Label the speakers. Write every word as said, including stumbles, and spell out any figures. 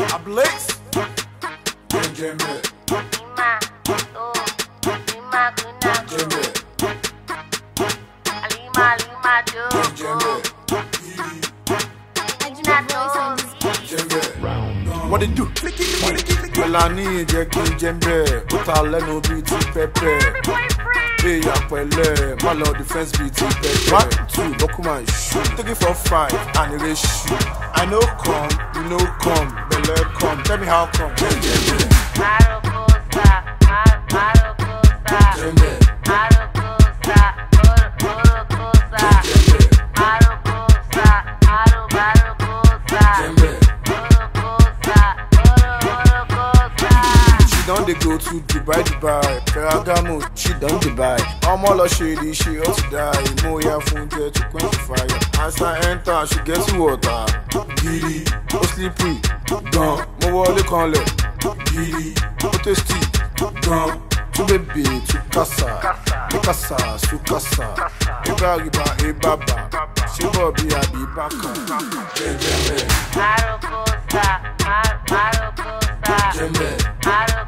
Speaker 1: Ablaze. Jenbe. Jenbe. What they do? Well, I need a king Jenbe. Put our Leno beauty pepper. Hey, ya pele, my lord defense beauty pepper. One, two, document shoot. Take it for five, and it is shoot. I know come, you know come, belle come. Tell me how come. Jenbe. Jenbe. Don't they go to Dubai, Dubai, Ferragamo, she don't Dubai. I'm all a shady, she ought to die. Moya funke to quench fire. As I enter, she gets water. Giddy, no sleepy, gone. Mo wale kanle. Giddy, no tasty, gone. To baby, to casa, to casa, to casa. Eba riba, eba ba. She bobby, I be back. Jenbe. Jenbe.